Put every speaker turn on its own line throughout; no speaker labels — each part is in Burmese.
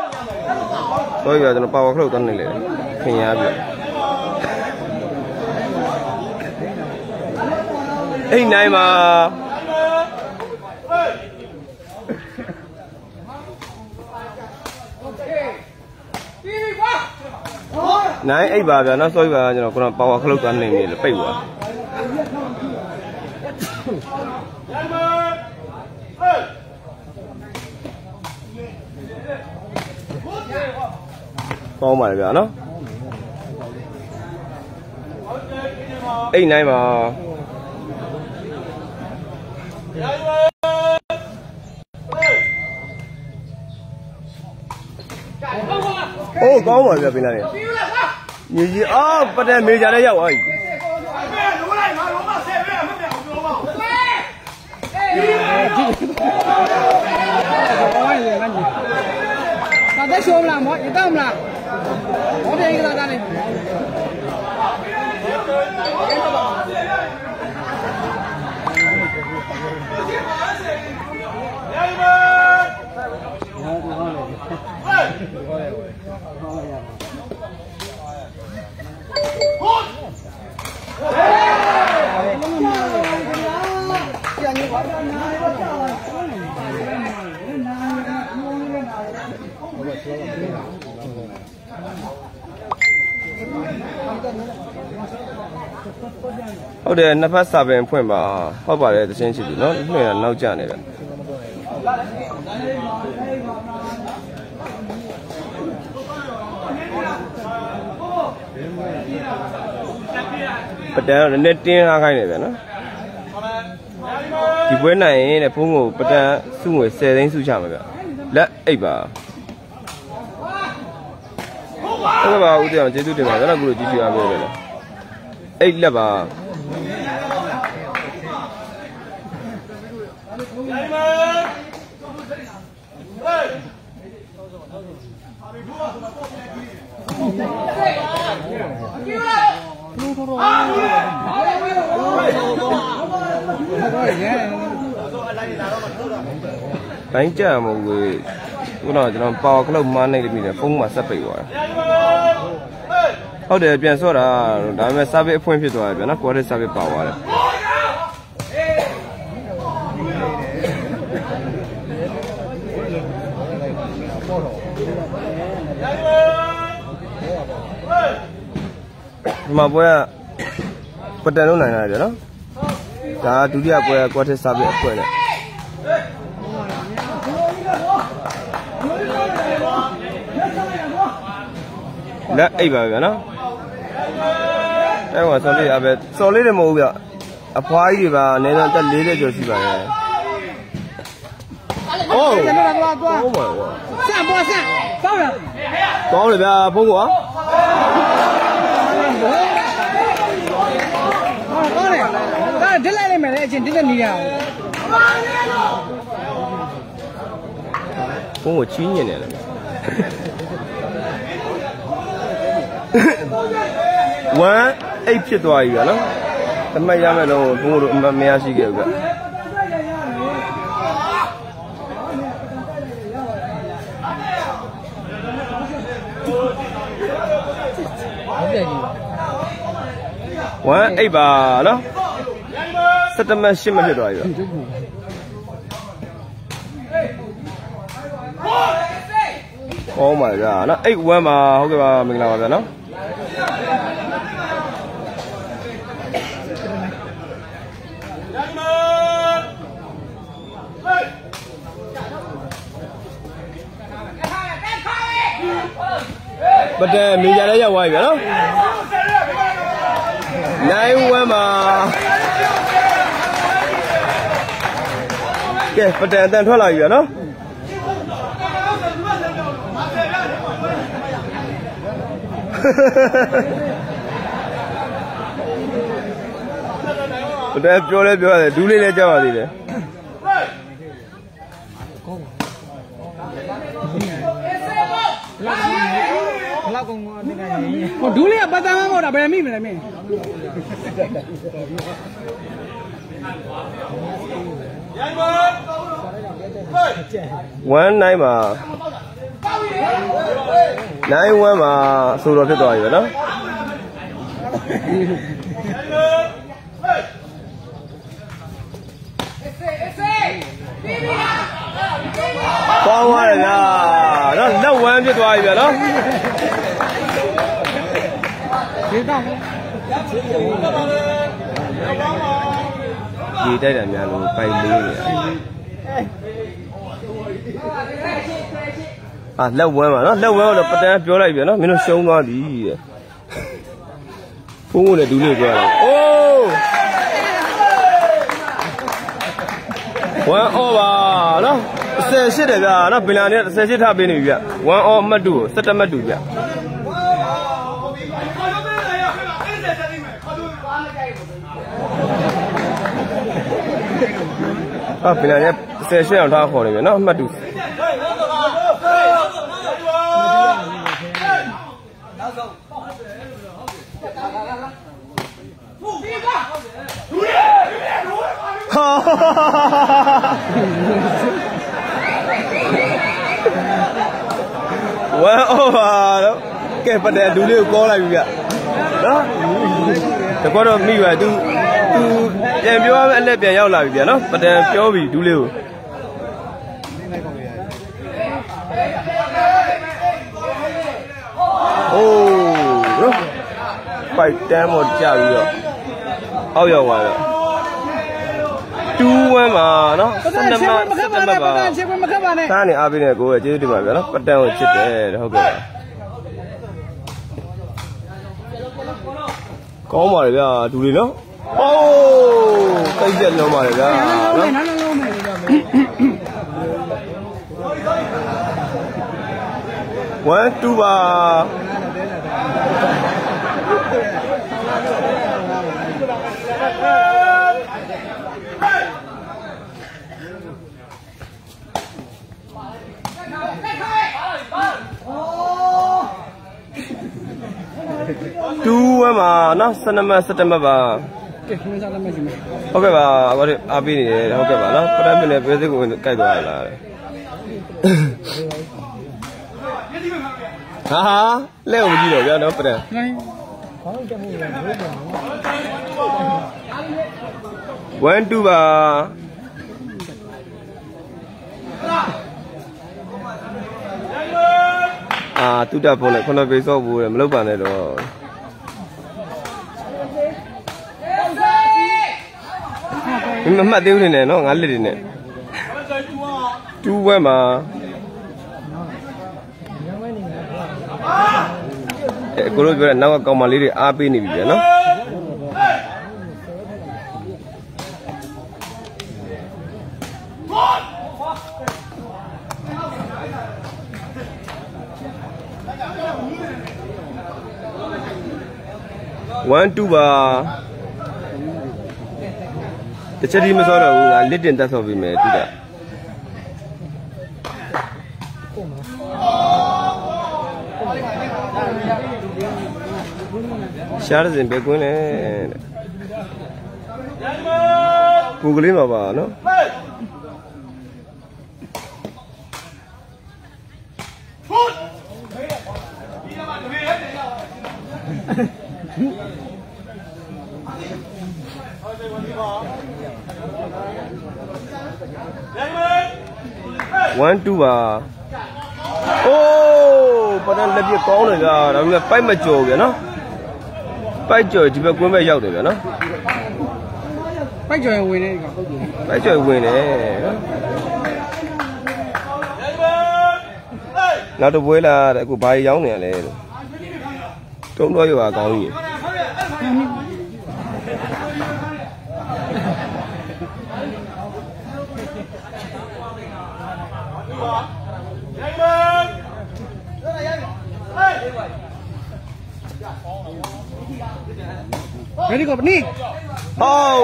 Tôi giờ nó bao khâu con này lại thì nhà bị ấy này mà này ấy bà nó xôi bà nó còn bao khâu con này là phải quá con mày vậy nó ấy này mà ô có mày vậy bên này như gì bắt đầu mấy giờ đấy vậy
ta tới xuống làm mọi người ta không làm có thể cái ra này
ဟုတ်တယ်နှစ်ဖက်စာပင်ဖွင့်ပါဟုတ်ပါတယ်တချင်းရှိပြီနော်ဖွင့်ရနောက်ကျနေတယ်ပတန်တော့နည်းတင်းအားခိုင်းနေပြန်နော်ဒီပွဲနိုင်ရင်တဲ့ဖုန်းကိုပတန်စုငွေ10သိန်းစုချမှာဗျလက်အိပ်ပါဟုတ်ပါဦးတရားကျေးဇူးတင်ပါတယ်နော်ခုလိုကြည့်ပြရမယ်လေအိတ်လက်ပါbánh chả một người cái nào cho nó bao cái lồng man này thì mình không mà sắp bị rồi thôi để biến số là đã mới sắp bị phun phi rồi biến nó có thể sắp bị bảo rồi mà bây bắt đầu này này rồi đó cả thứ dia bây có thể sắp bị phun này đấy ấy vậy nó đây mà sau lấy được một việc phái gì và nên là ta lấy được cho gì vậy ô ô mà có rồi bây phong của
có này ta đến lại mày lại chuyện đến là nhiều
phong của 9年này one 8ဖြစ်သွားပြီနော်တမတ်ရမယ်တော့ဘုံတို့အမရရှိခဲ့ဗျone 8ပါနော်17မှတ်8မှတ်ဖြစ်သွားပြီဗျOh my god နော်8 1မှာဟုတ်ကဲ့ပါမင်္ဂလာပါဗျာနော်ပတ်တယ်မီဂျာလည်းရောက်သွားပြီဗျာနော်9 1မှာကဲပတ်တယ်အတန်ထွက်လာပြီဗျာနော်ဘယ်ပြောလဲပြောရတယ်ဒူးလေးလည်းကြောက်ရသေးတယ်
လောက်ကောင်ကတင်နေဟိုဒူးလေးကပတ်သားမဟုတ်တာဘယ်မိမလဲမင်း
1 9မှာ 9-1မှာဆိုတော့ဖြစ်သွားပြီပဲနော်ပေါင်းသွားတယ်ဗျာနော်လက်ဝမ်းဖြစ်သွားပြီဗျာနော်
ဒီတော့
ဒီတိုက်တယ်များလို့ပိုင်လေးနေလက်ဝမ်းပါနော်လက်ဝမ်းတော့ပတန်းပြောလိုက်ပြီနော်မင်းတို့ရှုံးသွားပြီတဲ့ဖုန်းကိုလည်းဒူးလေးပြောရတယ်အိုး1 over နော်18တယ်ဗျာနော်ဘင်လာနဲ့18ထားပေးနေပြီဗျ1 over အမှတ်2ကို17မှတ်2ဗျဘင်လာနဲ့18အောင်ထားခေါ်နေပြီနော်အမှတ်21 over တော့ကဲပတ်တယ်ဒူလေးကိုကောလိုက်ပြီဗျနော်တကောတော့မိပါသူပြန်ပြောအလက်ပြန်ရောက်လာပြီဗျနော်ပတ်တယ်ပြောပြီဒူလေးကိုအိုးနော်ပိုက်တန်းပေါ်ကြပြီးတော့အောက်ရောက်သွားတော့2-1မှာနော်17မှတ်ပါ
ချစ်မခက်ပါနဲ့
သားနေအားပေးနေကိုယ်ကျေးဇူးတင်ပါဗျာနော်ပတန်ကိုချစ်တယ်ဟုတ်ကဲ့ကောင်းပါလေဗျာဒူလေးနော်အိုးတိတ်ကြလုံးပါလေဗျာနော်1 2ပါ2-1မှာနော်17မှတ်17မှတ်ပါ
ကဲခင်းစားလက်မရှိဘူး
ဟုတ်ကဲ့ပါဘာလို့အားပေးနေတယ်ဟုတ်ကဲ့ပါနော်ပရမစ်နဲ့ပဲစစ်ကိုကြိုက်သွားရလားဟာလက်ကိုမကြည့်တော့ဗျာနော်ပရမ်
ခေါင်းတက်မှုလည်းမဟုတ်ပါ
ဘူး1 2ပါတူတာဖုန်းနဲ့ခုနပေဆော့ဘူးမလုပ်ပါနဲ့တော့မမှတ်သေးဘူးနေနော်ငါလက်တွေနဲ့2-1မှာကိုလိုပြောတဲ့နောက်ကကောင်မလေးတွေအားပေးနေပြီဗျာနော်1 2ပါတချက်ဒီမစောတော့ဘူးငါလစ်တင်တက်ဆော့ပေးမယ်တူတာရှားရစဉ်ပဲကွင်းလေပူကလေးမှာပါနော်1 2ပါအိုးပဒန်လက်ပြကောင်းတယ်ကြာဒါပေမဲ့ပိုက်မကြော်ဗျာနော်ပိုက်ကြော်ဒီဘက်ကွင်းဘက်ရောက်တယ်ဗျာနော်
ပိုက်ကြော်ဝင်နေဒီကောင်
ပိုက်ကြော်ဝင်နေနောက်တော့ပွဲလာတဲ့အခုဘာရောင်းနေရလဲတုံးတော့ရွာကောင်းကြီး
Ready go, Nick.
Oh.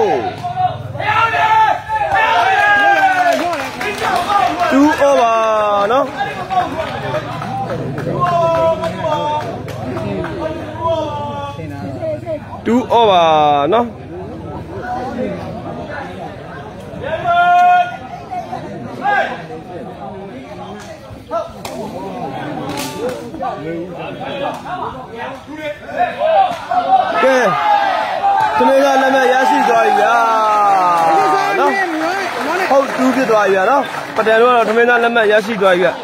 2 over, no? 2 over, no? သမီးကလက်မဲ့ရရှိသွားပြီဗျာနော်ဟုတ်တူးဖြစ်သွားပြီဗျာနော်ပတန်တို့ကတော့သမီးကလက်မဲ့ရရှိသွားပြီဗျ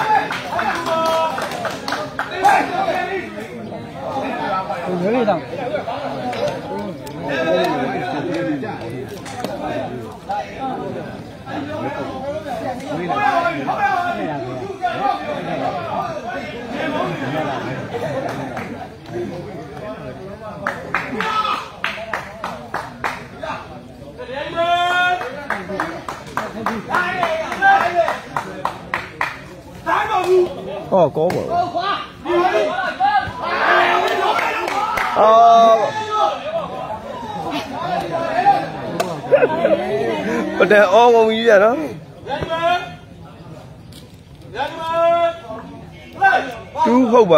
哦，高吧。不对，哦，我们医院呢？都好吧。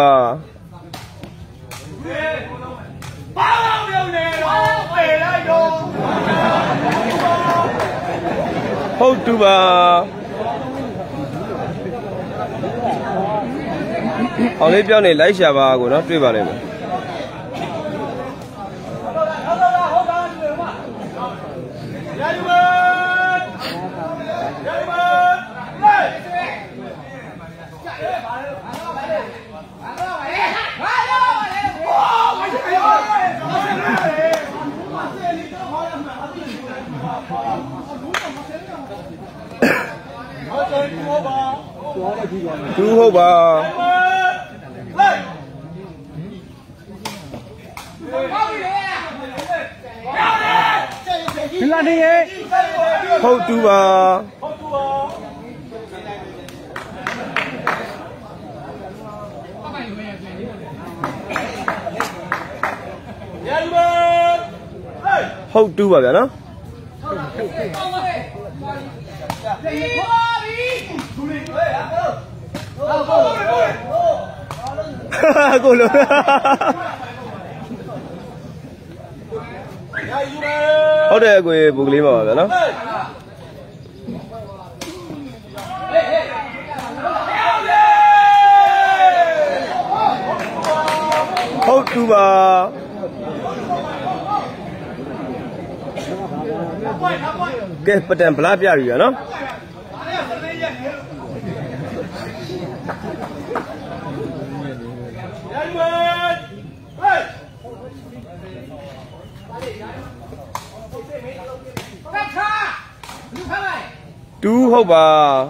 好多吧。အောင်လေးပြောင်းနေလိုက်ရှာပါကိုနော်တွေ့ပါလိမ့်မယ်တူဟုတ်ပါဒီလာနေဟုတ်တူပါဟုတ်တူပါဗျာနော်ကိုလိုဟုတ်တယ်ကိုဘုကလေးပါဗျာနော်ဟုတ်တူပါကဲပတန်ဗလားပြပြီဗျာနော်တူဟုတ်ပါ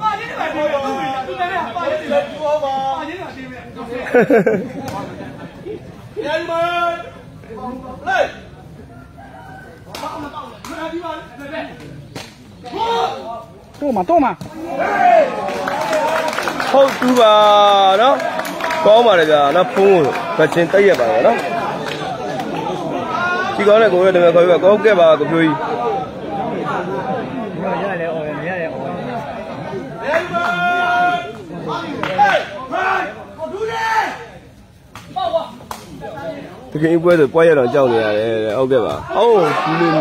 တော့မှာဟုတ်တူပါနော်ကောင်းပါလေဗျာနော်ဖုန်းကိုဗချင်းတက်ရက်ပါတော့နော်ဒီကောင်းတဲ့ကိုရတမခေါ်ပြီးကောင်းခဲ့ပါကိုဖြိုးကြီးရတယ်အော်ရတယ်အော်တကယ်ပွဲဆိုပွဲရတော့ကြောက်နေရတယ်ဟုတ်ကဲ့ပါအော်ဒီလို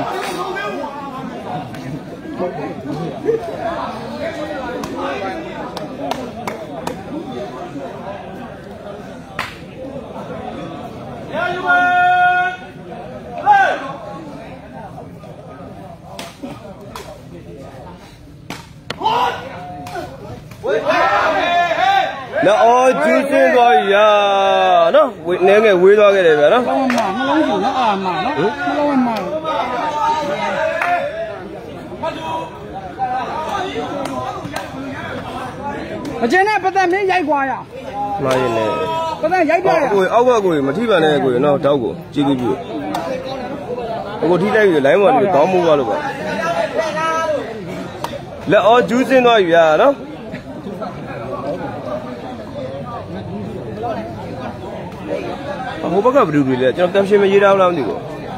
နော်အော်ကျူးစင်းသွားပြီရာနော်နည်းငယ်ဝေးသွားခဲ့တယ်ဗျာနော်နှလုံးကြီးနော်အာမနော်နှလုံးမှာအကျဉ်းနဲ့ပတ်သက်မင်းရိုက်ခွာရမှားရင်လည်းပတ်သက်ရိုက်ပြရကိုအောက်ကကိုမထိပါနဲ့ကိုနော်တောက်ကိုကြည့်ကြည့်ပြကိုထိလိုက်ပြီလိုင်းပေါ်ကိုတောင်းမှုသွားလို့ပါလက်အော်ကျူးစင်းသွားပြီဗျာနော်ဟိုဘက်ကဘယ်လိုတွေလဲကျွန်တော်တမ်ရှင်မရေးထားဘူးလားမသိဘူး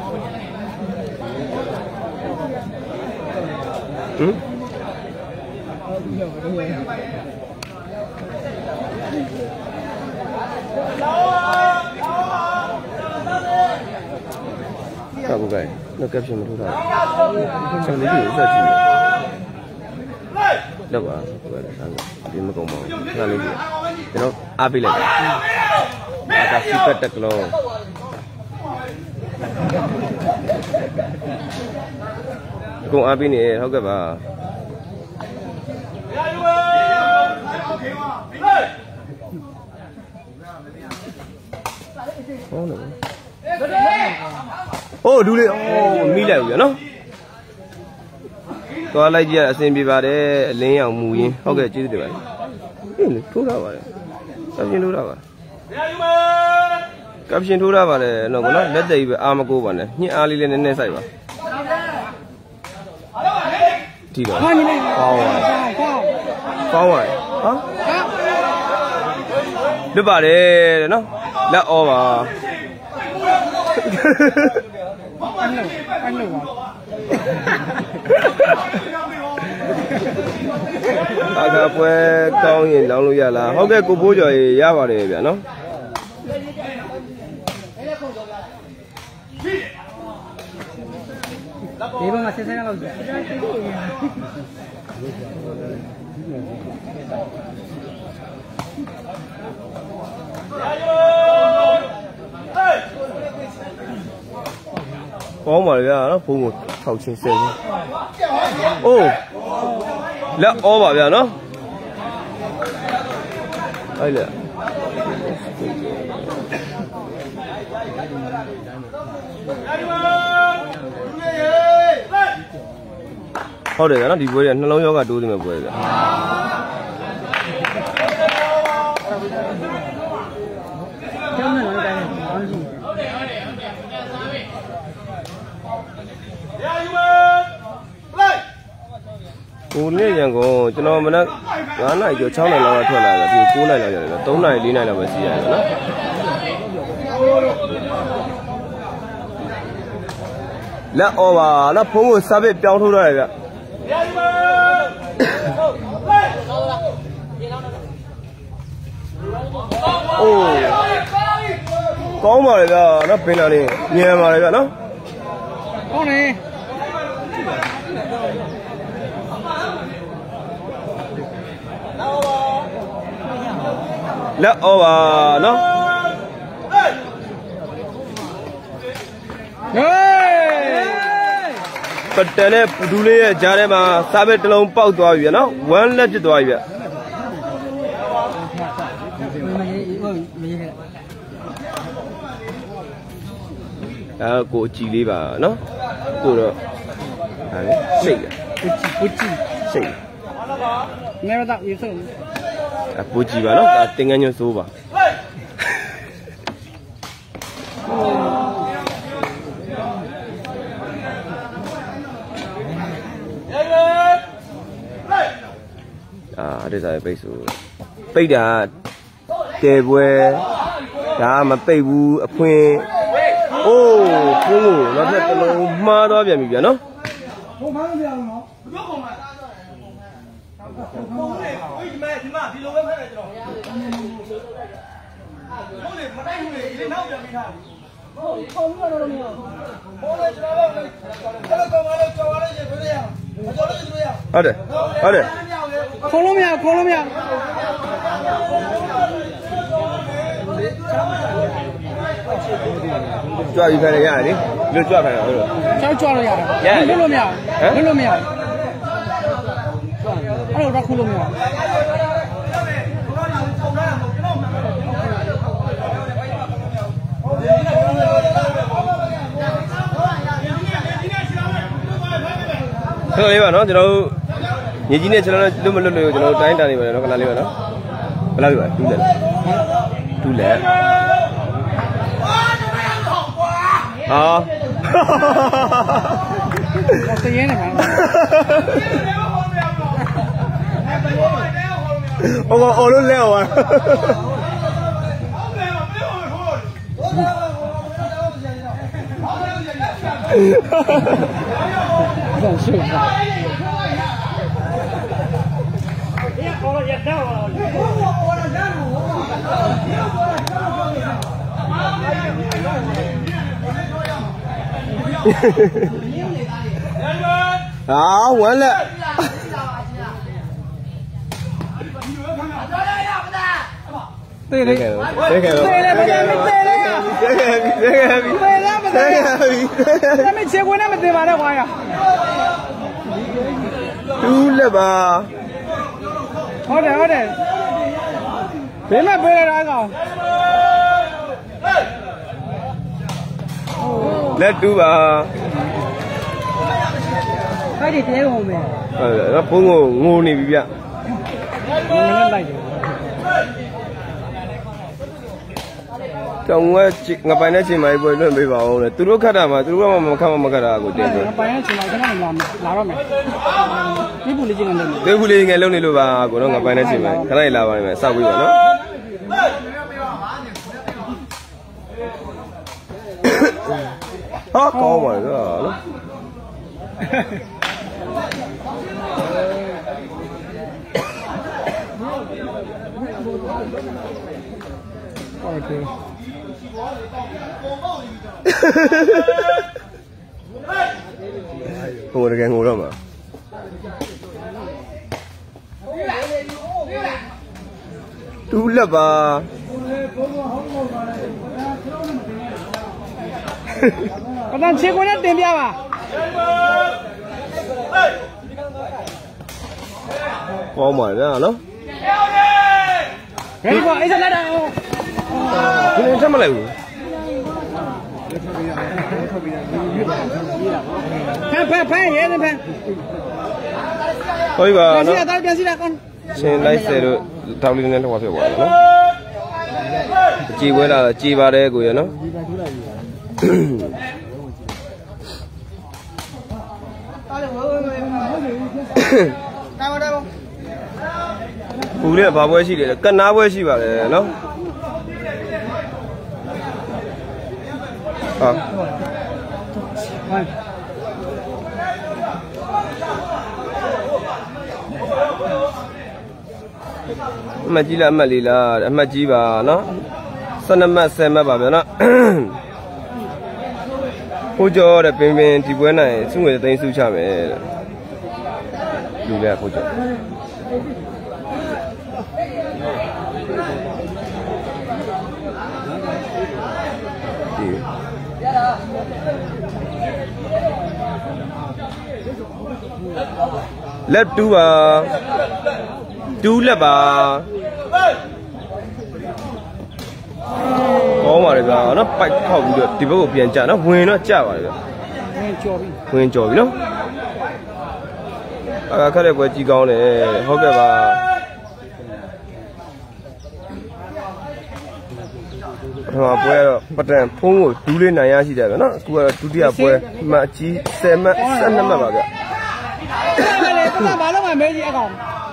ကာဘူကဲနော်ကပ်ရှင်မထိုးတာကျွန်တော်လေးကိုဆက်ကြည့်လောက်ပါဘယ်လိုလဲဒီမကုန်းပါဘူးခဏလေးကျွန်တော်အားပေးလိုက် Ada sifat tak lo. Kung abi ni, how ka ba? Oh, dulu milai je, no? Kalau lagi ada sen bibare, lenyang muin, how ka ciri tu, ini thura balik, kapsin thura balik. Kapsin thura balik, no, no, dah jadi amaku balik, ni ali le nene saya balik. Tiga. Kawan, ha? Lepas deh, no, dah over. Agak apa kau ni lalu ya lah. Okey, kubu je ya boleh ya, no.
Ibu masih saya lalu. Có mà ra nó phụ một thầu trên xe. Ô, lẹ ô bảo vậy nó. Đây là. Thôi để nó đi vui nó lâu nhau cả đu thì mà vui. Cô này rằng cô cho nó mà nó ngán này cho cháu này là thôi là thì cô này là tối này đi này là phải gì vậy đó. Là ô bà nó phun một sao biết béo thôi rồi vậy. Ô, có mà là nó bên nào đi, nhẹ mà vậy nó. Con này.
Là ô bà nó. But then it Dule Jarema Sabet alone Pau to you know, one let it to you. Go Chili, no? Go say, say.
Never that you so.
A Pujiba, no? I think I knew sober. Đây là bây giờ bây giờ kề về đã mà bây vu phun ô phun nó sẽ nó ma đó vậy mình nó ở đây
khô lắm nha.
Cho đi phải nhà đi, đưa cho phải rồi.
Cho rồi à? Khô lắm nha. Khô lắm nha. Alo ra khô lắm nha. Thôi nó cho nó như thế này cho nó lúc mà lúc cho nó đánh ra này mà nó còn làm gì nó làm gì vậy tu lẹ cái gì này
ô luôn leo à
Không sướng
đó quên lẹ
对嘞，对嘞，不对，那没结婚那没对吧？那话呀，
嘟了吧？
好的好的，别买回来那个。
来嘟吧。
快点点我们。
那帮我那边。ကြောင်ငါပိုင်တဲ့ချိန်မှာပဲလွှင့်ပေးပါအောင်လေသူတို့ခတ်တာမှာသူတို့ကမှမခတ်မှမခတ်တာကိုတင်တယ်
ငါပိုင်တဲ့ချိန်မှာခဏလာတော့မယ်ဒီပူလေးချင်းလည်းလုပ်နေ
ဒီပူလေးငယ်လုံးနေလို့ပါကိုတော့ငါပိုင်တဲ့ချိန်မှာခဏလာပါမယ်စောက်ပြီးပါနော်ဟာကောင်းပါလေနော်
โอเค
ဟိုတကယ်ငိုတော့မှာတူးလက်ပါ
ပဒံချေကိုနဲ့တင်ပြပါ
ကောင်းပါလေနော်
ဘယ်ကွာအဲ့ဒါလာတော့
ဘယ်နဲ့ချက်မလိုက်ဘူး
ဖန်ရဲနေဖန်
ဟိုပါနော်
ပြန်စီလာကောင်း
ရှင်လိုက်ဆယ်တို့တောင်းလေးနဲ့တော့ဖြစ်သွားတယ်နော်ကြည်ဝဲလာတော့ကြည်ပါတယ်ကိုရနော်ဘူးလေဘာပွဲရှိတယ်ကနားပွဲရှိပါတယ်နော်ဟာအမှတ်ကြီးလားအမှတ်လေးလားအမှတ်ကြီးပါနော်12မှတ်10မှတ်ပါဗျာနော်ဟိုကျော်တဲ့ပင်ဒီပွဲနိုင်စုငွေသိန်းစုချမယ်တဲ့လူလဲဟိုကျော်လက်တူပါတူးလက်ပါကောင်းပါလေဗျာနော်ပိုက်ထောက်ပြီးတော့ဒီဘက်ကိုပြန်ကြနော်ဝင်တော့ကြပါလေဗျာဝင်ကြော်ပြီနော်ခက်တဲ့ပွဲကြီးကောင်းတယ်ဟုတ်ကဲ့ပါပထမပွဲတော့ပတန်ဖုံးကိုဒူးလေးနိုင်ရရှိတယ်ဗျာနော်အခုကတော့ဒုတိယပွဲမှအကြီး10မှတ်12မှတ်ပါဗျာ
ဘာလို့မမေးကြီးအကောင်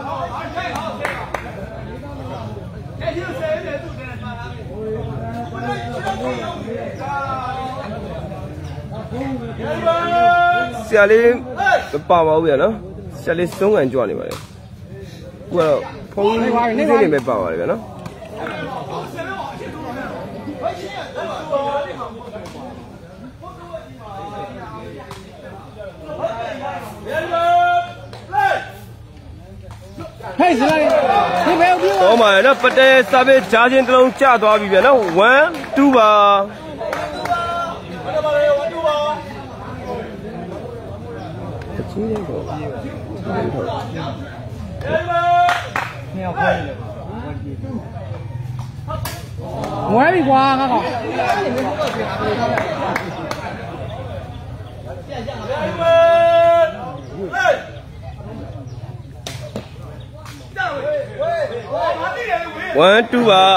ဆရာလေးပါပါဦးဗျာနော်ဆရာလေးစုံးကန်ကြွနေပါလေအခုကတော့ဖုန်းလေးနေပဲပါပါတယ်ဗျာနော်
ဟေးစလိုက်ဒီဘယ်ကို
တော့မှာနော်ပတဲစာပေဂျာချင်းတစ်လုံးကျသွားပြီဗျာနော်1 2ပါကြီးတယ်ပေါ့
မြောက်ခိုင်းဝဲပြီကွာငါကောင်
1 2ပါ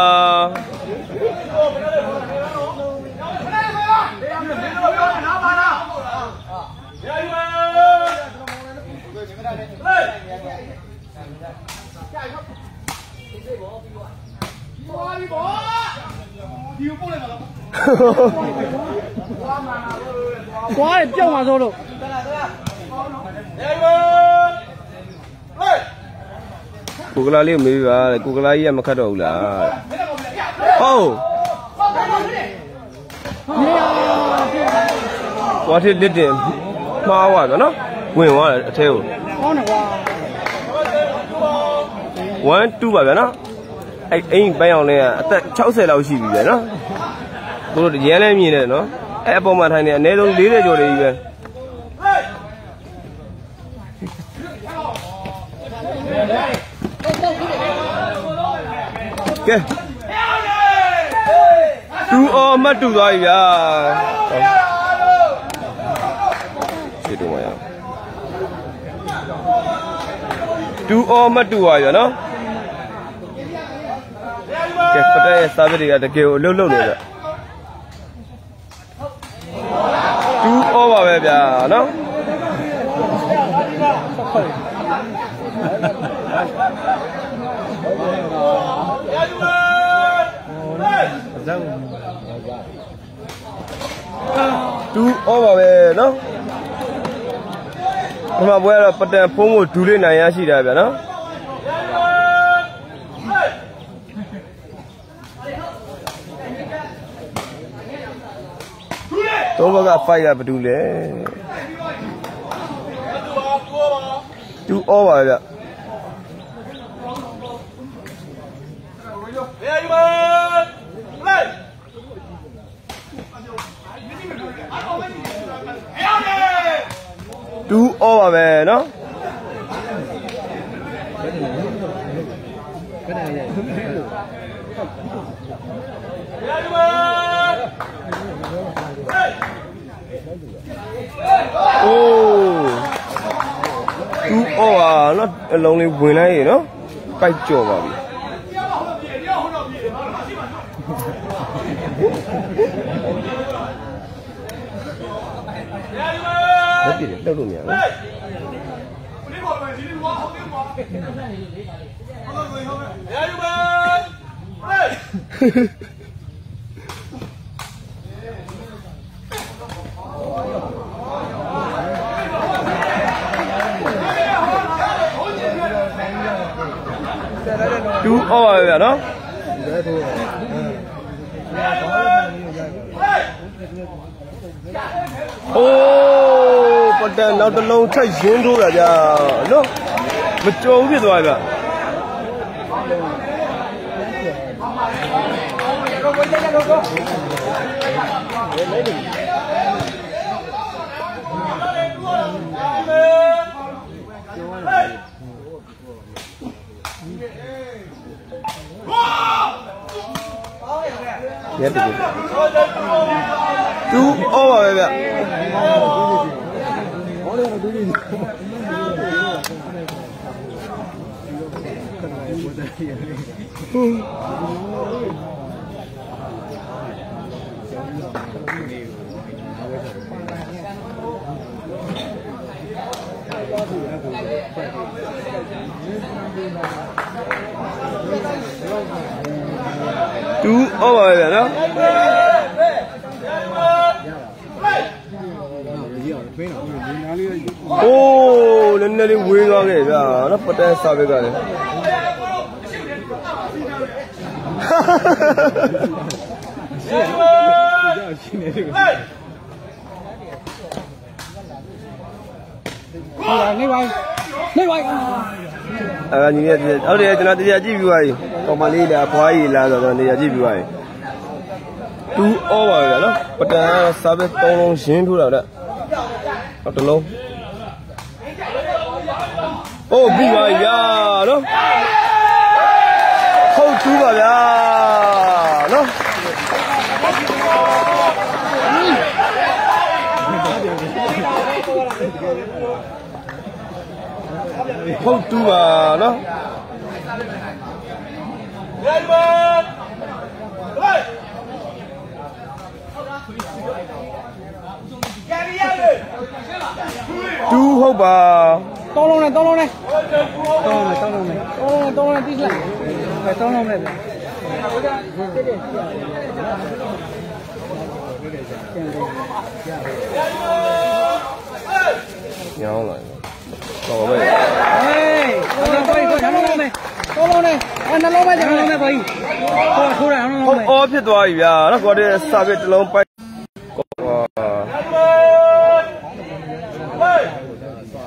ကွာပြောင်းมาဆိုလို့
ကိုကလာလေးမေးပါကိုကလာကြီးကမခတ်တော့ဘူးလားဟုတ်ဝါထစ်လစ်တင်မှားသွားပြီနော်ဝင်သွားတယ်အထဲကို
ကောင်းတယ်ကွာ
1 2ပါဗျာနော်အိမ်ပိုင်းအောင်လည်းအသက်60လောက်ရှိပြီပဲနော်သူတို့ရန်လဲမြင်တယ်နော်အပေါ်မှာထိုင်နေအနည်းဆုံး40ကျော်တွေကြီးပဲကဲတူအော်မတ်တူသွားပြီဗျာရှင်းတော့ရအောင်တူအော်မတ်တူသွားပြီနော်ကဲပတဲ့စာပစ်တွေကတကယ်ကိုအလုပ်လုပ်နေကြတူအော်ပါပဲဗျာနော်တူအော်ပါပဲနော်ဒီမှာပွဲတော့ပတန်ဖုံးကိုဒူးလေးနိုင်ရရှိတာဗျာနော်တော့ဘကဖိုက်ကဘယ်သူလဲတူအော်ပါဗျတူအော်ပါပဲနော်အိုးတူအော်ပါနော်အလုံးလေးဝင်လိုက်ရေနော်ပိုက်ကြော်ပါပြီလက်ပြတယ်လောက်လို့မရဘူးတူအော်ပါဗျာနော်โอ้ปะแต่နောက်တစ်လုံးထပ်ရင်းထိုးတာကြာနော်မကြုံဖြစ်သွားကြရက်တူတူအော်ပါပဲဗျတူအော်ပါပဲဗျနော်โอ้နည်းနည်းလေးဝေးသွားခဲ့ဗျာနော်ပတန်စာဘက်ကလည်း
နေပါ
ညီရဟုတ်တယ်ကျွန်တော်တရားကြည့်ပြီးသွားပြီကောင်မလေးလားဖွားကြီးလားဆိုတော့တရားကြည့်ပြီးသွားပြီတူအော်ပါဗျာနော်ပတန်စာဘက်3လုံးရင်းထိုးတာတဲ့တလုံးအိုးပြီးပါဗျာနော်ဟုတ်တူပါဗျာနော်ဟုတ်တူပါနော်တူဟုတ်ပါ
3လုံးနဲ့3လုံးနဲ့တိကျလိုက်ပဲ3လုံးနဲ့
ညောင်းလာတော့ပဲ
ဟေး3လုံးနဲ့နှလုံးပဲကျွန်တော်လုံးနဲ့ပါကြီးထိုးတာနှလုံးပဲ
အော်ဖြစ်သွားပြီဗျာနော်ကိုတဲ့စာပြတစ်လုံးပိုက်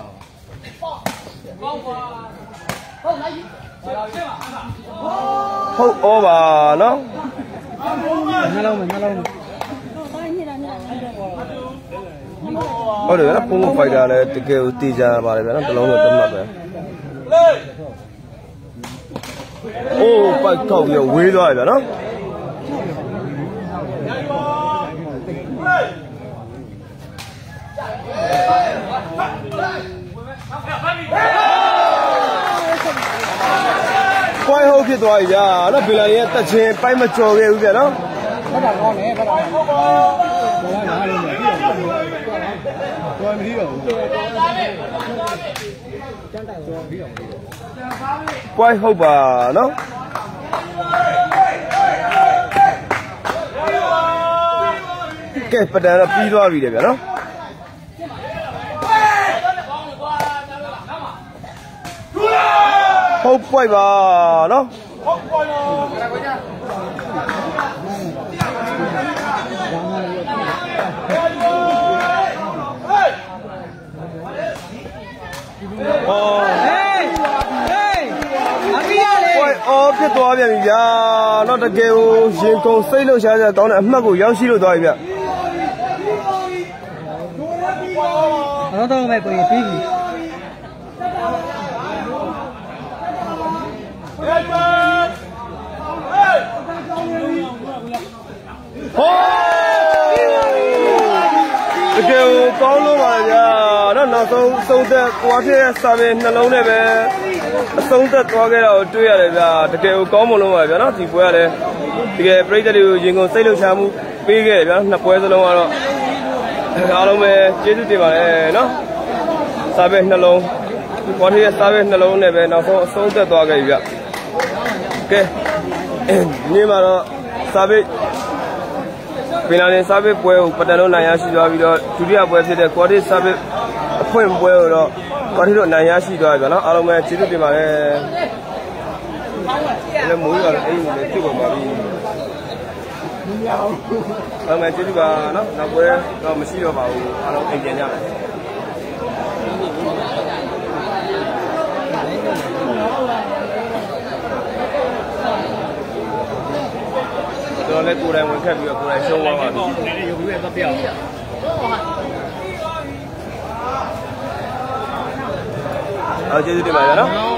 ဟဟုတ်ဩပါနော်
နှလုံးနှလုံး
ဟုတ်တယ်နော်ပုံဖိုက်တာလည်းတကယ်ကိုတည်ကြပါတယ်ဗျာနော်တစ်လုံးတော့တစ်မှတ်ပဲအိုးပိုက်ထောက်ပြီးဝေးသွားပြီဗျာနော်ပွိုင်းဟုတ်ဖြစ်သွားပြီဗျာနော်ဘီလာရီရဲ့တက်ချင်းပိုက်မကျော်ခဲ့ဘူးဗျာနော်
ဟုတ်တာကောင်းတယ်ဟုတ်တာဘောလာနားလေးနဲ့ပြီးတော့ဘောမပြီးတော့ဘူးကျန်းတိုက်တော့ပြီးတော့
ပွိုင်းဟုတ်ပါနော်ကဲပဒံတော့ပြီးသွားပြီလေဗျာနော်ဟုတ်ပွိုက်ပါနော်အော်ဖြစ်သွားပြန်ပြီဗျာတော့တကယ်ကိုရင်ကုန်စိတ်လှုပ်ရှားကြတောင်းတဲ့အမှတ်ကိုရောက်ရှိလို့သွားပြီဗျ
တော့မဲ့ကိုပြီးပြီ
ဟောတကယ်ကိုကောင်းလို့ပါဗျာတော့နောက်ဆုံးစုံသက်ကွာဖြစ်တဲ့စာပေနှလုံးနဲ့ပဲအဆုံးသက်သွားခဲ့တာကိုတွေ့ရတယ်ဗျာတကယ်ကိုကောင်းမလို့ပါဗျာနော်ဒီပွဲကလည်းတကယ်ပရိသတ်တွေကိုရင်ကုန်စိတ်လှုပ်ရှားမှုပေးခဲ့ဗျာနှစ်ပွဲစလုံးကတော့အားလုံးပဲကျေးဇူးတင်ပါတယ်နော်စာပေနှလုံးကွာဖြစ်တဲ့စာပေနှလုံးနဲ့ပဲနောက်ဆုံးအဆုံးသက်သွားခဲ့ပြီဗျကဲဒီမှာတော့စာပေပင်လာရင်စာပေပွဲကိုပတန်လုံးနိုင်ရရှိသွားပြီးတော့ဒုတိယပွဲဖြစ်တဲ့ကွာတစ်စာပေအဖွင့်ပွဲကိုတော့ကွာတစ်တို့နိုင်ရရှိသွားပြီဗျာနော်အားလုံးပဲကျေးဇူးတင်ပါတယ်လည်းမိုးရွာတော့အဲ့ဒီလိုဖြစ်ပေါ်ပါပြီအားလုံးပဲကျေးဇူးပါနော်နောက်ပွဲတော့မရှိတော့ပါဘူးအားလုံးအိမ်ပြန်ကြမယ်တော့လည်းကိုယ်တိုင်ဝင်ခက်ပြီးတော့ကိုယ်တိုင်ရှုံးသွားပါပြီ။ရုပ်ကြီးပဲပြောင်း။ကျေးဇူးတင်ပါတယ်နော်။